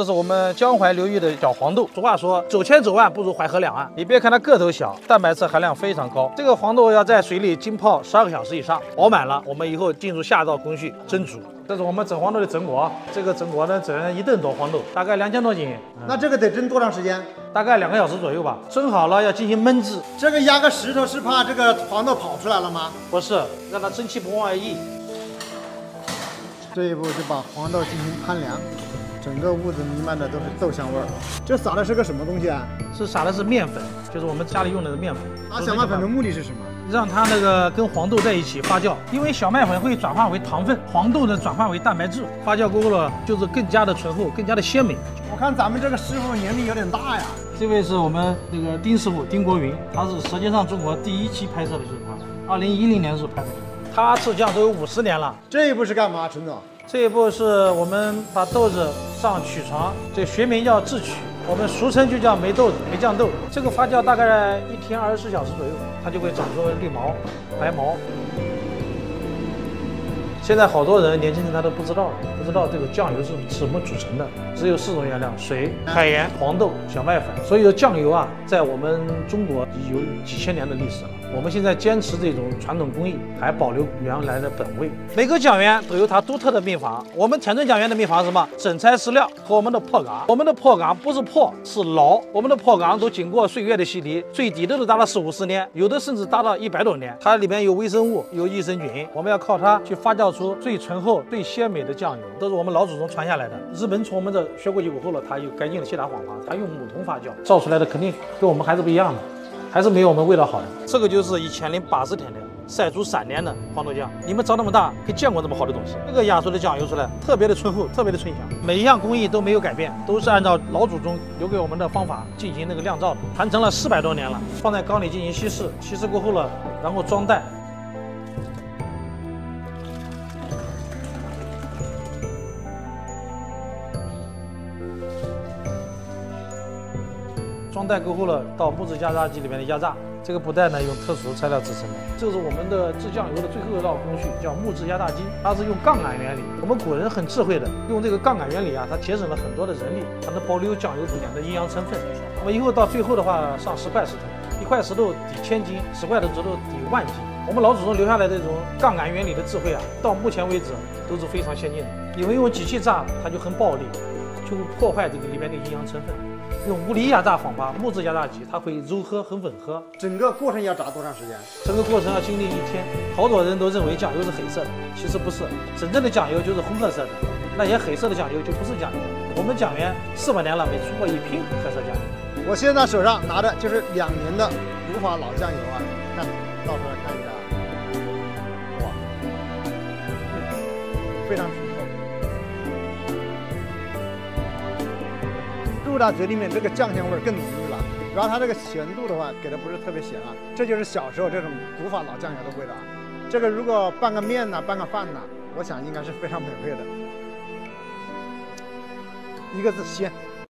这是我们江淮流域的小黄豆。俗话说，走千走万不如淮河两岸。你别看它个头小，蛋白质含量非常高。这个黄豆要在水里浸泡12个小时以上，饱满了，我们以后进入下一道工序蒸煮。这是我们整黄豆的整果，这个整果呢整1吨多黄豆，大概2000多斤。 那这个得蒸多长时间？ 大概2个小时左右吧。蒸好了要进行焖制。 这个压个石头是怕这个黄豆跑出来了吗？ 不是，让它蒸汽不往外溢。 这一步就把黄豆进行摊凉，整个屋子弥漫的都是豆香味儿。这撒的是个什么东西啊？ 撒的是面粉，就是我们家里用的面粉。 小麦粉的目的是什么？ 让它那个跟黄豆在一起发酵，因为小麦粉会转化为糖分，黄豆呢转化为蛋白质，发酵过后了就是更加的醇厚，更加的鲜美。 我看咱们这个师傅年龄有点大呀。 这位是我们那个丁师傅，丁国云，他是舌尖上中国第1期拍摄的就是他，2010年的时候拍的。他制酱都有50年了。 这一步是干嘛，陈总？ 这一步是我们把豆子上曲床，这学名叫制曲，我们俗称就叫霉豆子、霉酱豆。这个发酵大概1天24小时左右，它就会长出绿毛、白毛。现在好多人年轻人他都不知道这个酱油是什么组成的，只有4种原料：水、海盐、黄豆、小麦粉。所以说酱油啊，在我们中国有几千年的历史了。我们现在坚持这种传统工艺，还保留原来的本味。每个酱园都有它独特的秘方。我们田村酱园的秘方是什么？整材饲料和我们的破缸。我们的破缸不是破，是老。我们的破缸都经过岁月的洗涤，最低的都达到40、50年，有的甚至达到100多年。它里面有微生物，有益生菌，我们要靠它去发酵出最醇厚、最鲜美的酱油，都是我们老祖宗传下来的。日本从我们这学过以后了，他又改进了其他方法，他用母桶发酵，造出来的肯定跟我们还是不一样的。还是没有我们味道好的。这个就是1080天的晒出3年的黄豆酱。你们长那么大，没见过这么好的东西。这个压出的酱油出来，特别的醇厚，特别的醇香。每一样工艺都没有改变，都是按照老祖宗留给我们的方法进行那个酿造的，传承了400多年了。放在缸里进行稀释，稀释过后了，然后装袋。装袋过后了，到木质压榨机里面的压榨。这个布袋呢，用特殊材料制成的。这是我们的制酱油的最后一道工序，叫木质压榨机。它是用杠杆原理。我们古人很智慧的，用这个杠杆原理啊，它节省了很多的人力，它能保留酱油中间的营养成分。那么以后到最后的话，上10块石头，1块石头抵1000斤，10块的石头抵10000斤。我们老祖宗留下来的这种杠杆原理的智慧啊，到目前为止都是非常先进的。因为用机器榨，它就很暴力，就会破坏这个里面的营养成分。用物理压榨方法，木质压榨机，它会柔和很吻合。 整个过程要炸多长时间？ 整个过程要经历1天。好多人都认为酱油是黑色的，其实不是，真正的酱油就是红褐色的。那些黑色的酱油就不是酱油。我们酱园400年了，没出过1瓶黑色酱油。 我现在手上拿的就是2年的古法老酱油啊，看，倒出来看一下，哇，非常醇厚。入到嘴里面，这个酱香味更浓郁了。主要它这个咸度的话，给的不是特别咸啊，这就是小时候这种古法老酱油的味道。这个如果拌个面呐，拌个饭呐，我想应该是非常美味的。一个字鲜。